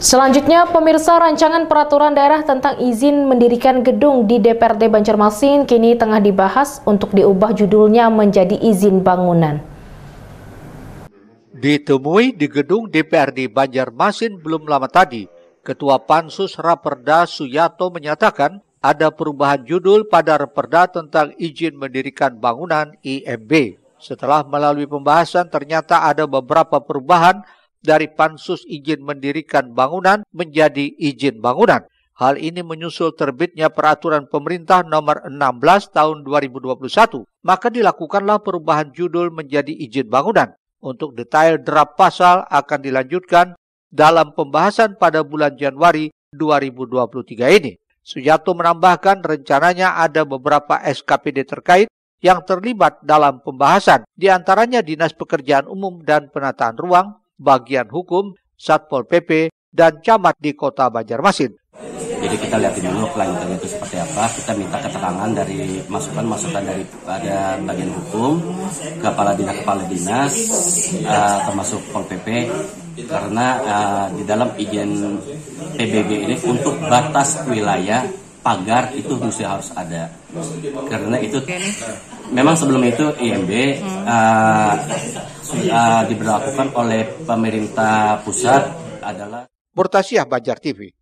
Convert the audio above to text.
Selanjutnya, pemirsa, rancangan peraturan daerah tentang izin mendirikan gedung di DPRD Banjarmasin kini tengah dibahas untuk diubah judulnya menjadi izin bangunan. Ditemui di gedung DPRD Banjarmasin belum lama tadi, Ketua Pansus Raperda Suyato menyatakan ada perubahan judul pada Raperda tentang izin mendirikan bangunan IMB. Setelah melalui pembahasan, ternyata ada beberapa perubahan dari Pansus izin mendirikan bangunan menjadi izin bangunan. Hal ini menyusul terbitnya peraturan pemerintah nomor 16 tahun 2021. Maka dilakukanlah perubahan judul menjadi izin bangunan. Untuk detail draft pasal akan dilanjutkan dalam pembahasan pada bulan Januari 2023 ini. Suyato menambahkan rencananya ada beberapa SKPD terkait yang terlibat dalam pembahasan, di antaranya Dinas Pekerjaan Umum dan Penataan Ruang, Bagian Hukum, Satpol PP, dan Camat di Kota Banjarmasin. Jadi kita lihat dulu kelanjutannya itu seperti apa. Kita minta keterangan dari masukan dari pada bagian hukum, kepala dinas, termasuk Pol PP, karena di dalam izin PBB ini untuk batas wilayah pagar itu mesti harus ada. Karena itu memang sebelum itu IMB diberlakukan oleh pemerintah pusat adalah Murtasyah, Banjar TV.